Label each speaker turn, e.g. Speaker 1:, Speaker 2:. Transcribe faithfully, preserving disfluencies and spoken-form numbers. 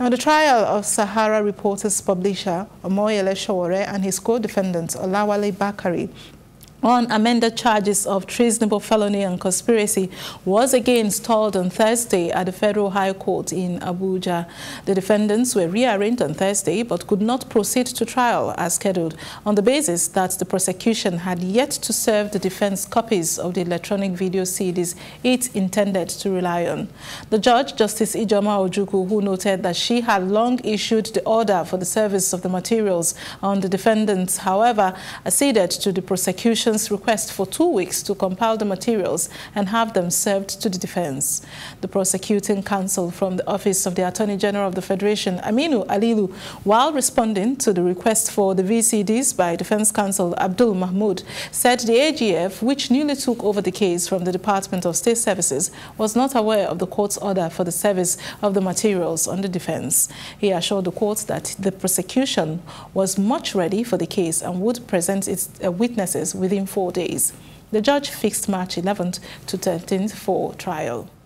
Speaker 1: Now, the trial of Sahara Reporters publisher Omoyele Sowore and his co-defendant Olawale Bakare on amended charges of treasonable felony and conspiracy was again stalled on Thursday at the Federal High Court in Abuja. The defendants were rearranged on Thursday but could not proceed to trial as scheduled on the basis that the prosecution had yet to serve the defense copies of the electronic video C Ds it intended to rely on. The judge, Justice Ijoma Ojukwu, who noted that she had long issued the order for the service of the materials on the defendants, however, acceded to the prosecution request for two weeks to compile the materials and have them served to the defense. The prosecuting counsel from the Office of the Attorney General of the Federation, Aminu Alilu, while responding to the request for the V C Ds by Defense Counsel Abdul Mahmoud, said the A G F, which newly took over the case from the Department of State Services, was not aware of the court's order for the service of the materials on the defense. He assured the court that the prosecution was much ready for the case and would present its uh, witnesses within four days. The judge fixed March eleventh to thirteenth for trial.